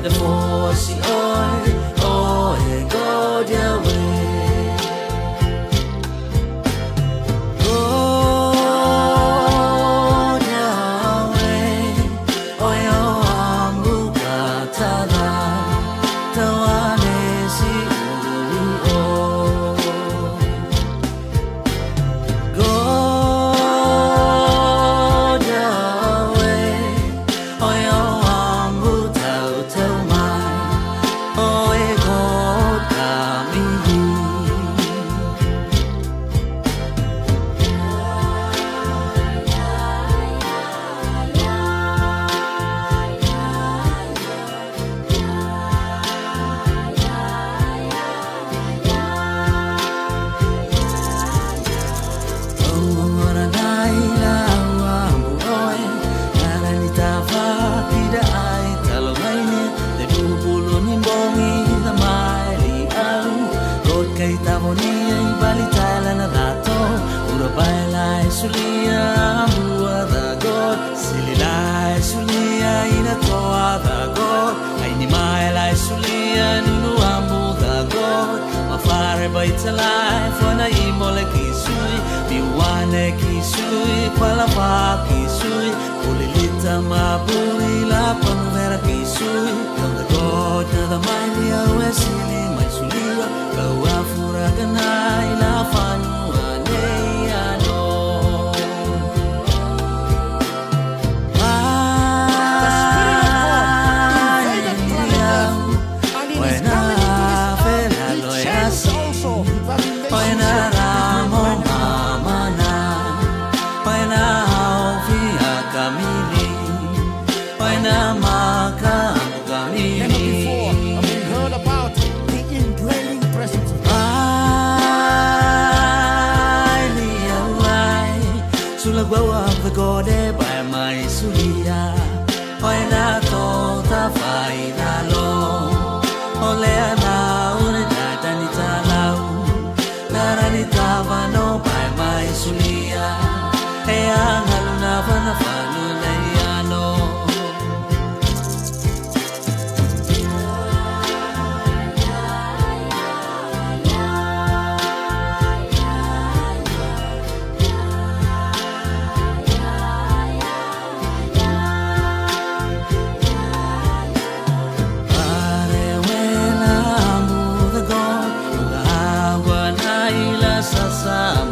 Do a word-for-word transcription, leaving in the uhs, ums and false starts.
the force oi oi God Yahweh God Yahweh oi ambu katada tawane si uri o God Yahweh oi ambu tau tau mai oi God kami Tamonia balita na dato ura baila sulia bua da god silila sulia ina toa da god ai ni mai la sulia nunu ambu da god ma fare baita lai fona imole kisui biwane kisui pala pa kisui ulilita maburi la panvera kisui da god da mai dia wesili mai sulia kawa furaganai la fanua neiano the God by my sulia oi na to ta fai na lo ole na ure da dani ta lau na rani ta va no by my sulia e angaluna va na fa no leiano sa